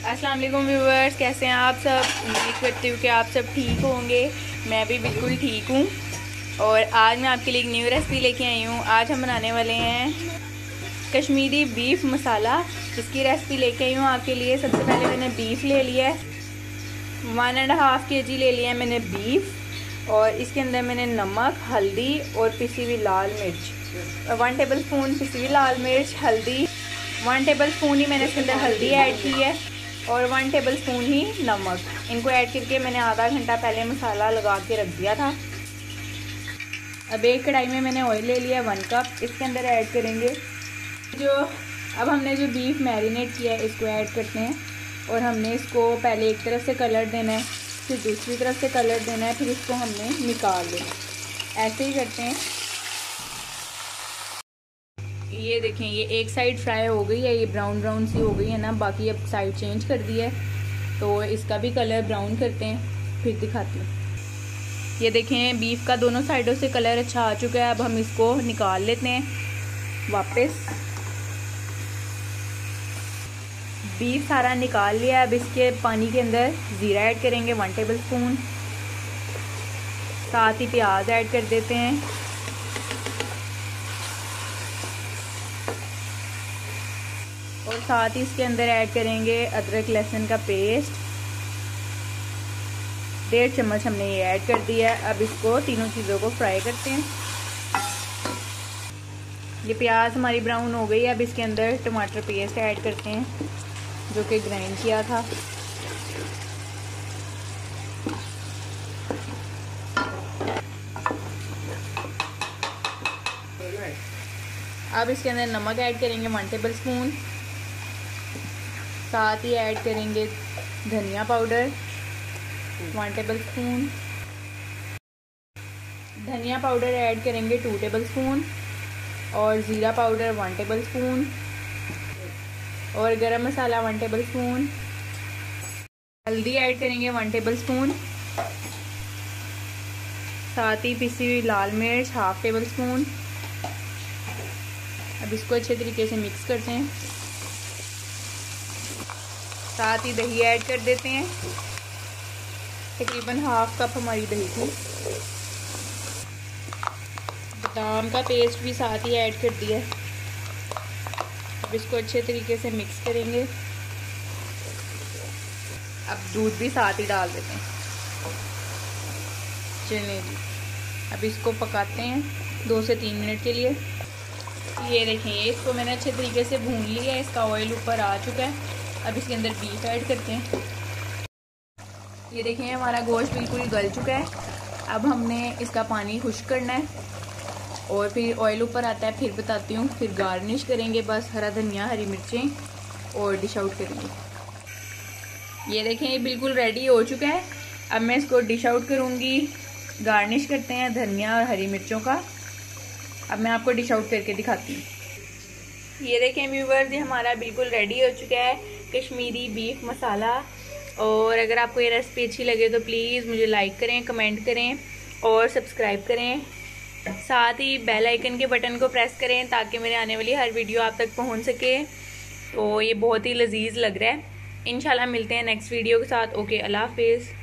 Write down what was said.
अस्सलाम वालेकुम व्यूवर्स, कैसे हैं आप सब। उम्मीद करती हूँ कि आप सब ठीक होंगे। मैं भी बिल्कुल ठीक हूँ। और आज मैं आपके लिए एक न्यू रेसिपी लेके आई हूँ। आज हम बनाने वाले हैं कश्मीरी बीफ मसाला। इसकी रेसिपी लेके आई हूँ आपके लिए। सबसे पहले मैंने बीफ ले लिया है, 1.5 kg ले लिया है मैंने बीफ। और इसके अंदर मैंने नमक, हल्दी और पिसी हुई लाल मिर्च, 1 टेबलस्पून पिसी हुई लाल मिर्च, हल्दी 1 टेबलस्पून ही मैंने इसके अंदर हल्दी ऐड की है और 1 टेबलस्पून ही नमक। इनको ऐड करके मैंने आधा घंटा पहले मसाला लगा के रख दिया था। अब एक कढ़ाई में मैंने ऑयल ले लिया 1 कप। इसके अंदर ऐड करेंगे अब हमने जो बीफ मैरिनेट किया है इसको ऐड करते हैं। और हमने इसको पहले एक तरफ से कलर देना है, फिर दूसरी तरफ से कलर देना है, फिर इसको हमने निकाल देना है। ऐसे ही करते हैं। ये देखें, ये एक साइड फ्राई हो गई है, ये ब्राउन ब्राउन सी हो गई है ना। बाकी अब साइड चेंज कर दी है, तो इसका भी कलर ब्राउन करते हैं, फिर दिखाती हूँ। ये देखें, बीफ का दोनों साइडों से कलर अच्छा आ चुका है। अब हम इसको निकाल लेते हैं वापस। बीफ सारा निकाल लिया। अब इसके पानी के अंदर ज़ीरा ऐड करेंगे 1 टेबलस्पून। साथ ही प्याज ऐड कर देते हैं। और साथ ही इसके अंदर ऐड करेंगे अदरक लहसुन का पेस्ट, 1.5 चम्मच हमने ये ऐड कर दिया है। अब इसको तीनों चीज़ों को फ्राई करते हैं। ये प्याज हमारी ब्राउन हो गई है। अब इसके अंदर टमाटर पेस्ट ऐड करते हैं जो कि ग्राइंड किया था। अब इसके अंदर नमक ऐड करेंगे 1 टेबलस्पून। साथ ही ऐड करेंगे धनिया पाउडर 1 टेबलस्पून। धनिया पाउडर ऐड करेंगे 2 टेबलस्पून। और ज़ीरा पाउडर 1 टेबलस्पून। और गरम मसाला 1 टेबलस्पून। हल्दी ऐड करेंगे 1 टेबलस्पून। साथ ही पिसी हुई लाल मिर्च 1/2 टेबलस्पून। अब इसको अच्छे तरीके से मिक्स करते हैं। साथ ही दही ऐड कर देते हैं, तकरीबन 1/2 कप हमारी दही थी। बादाम का पेस्ट भी साथ ही ऐड कर दिया। अब इसको अच्छे तरीके से मिक्स करेंगे। अब दूध भी साथ ही डाल देते हैं। चलिए जी, अब इसको पकाते हैं 2 से 3 मिनट के लिए। ये देखें, इसको मैंने अच्छे तरीके से भून लिया है, इसका ऑयल ऊपर आ चुका है। अब इसके अंदर बीफ ऐड करते हैं। ये देखें, हमारा गोश्त बिल्कुल गल चुका है। अब हमने इसका पानी खुश्क करना है और फिर ऑयल ऊपर आता है, फिर बताती हूँ। फिर गार्निश करेंगे, बस हरा धनिया, हरी मिर्चें और डिश आउट करेंगे। ये देखें, ये बिल्कुल रेडी हो चुका है। अब मैं इसको डिश आउट करूँगी। गार्निश करते हैं धनिया और हरी मिर्चों का। अब मैं आपको डिश आउट करके दिखाती हूँ। ये देखें व्यूवर्स, ये हमारा बिल्कुल रेडी हो चुका है कश्मीरी बीफ मसाला। और अगर आपको ये रेसिपी अच्छी लगे तो प्लीज़ मुझे लाइक करें, कमेंट करें और सब्सक्राइब करें। साथ ही बेल आइकन के बटन को प्रेस करें ताकि मेरे आने वाली हर वीडियो आप तक पहुंच सके। तो ये बहुत ही लजीज लग रहा है। इंशाल्लाह मिलते हैं नेक्स्ट वीडियो के साथ। ओके, अल्लाह हाफिज़।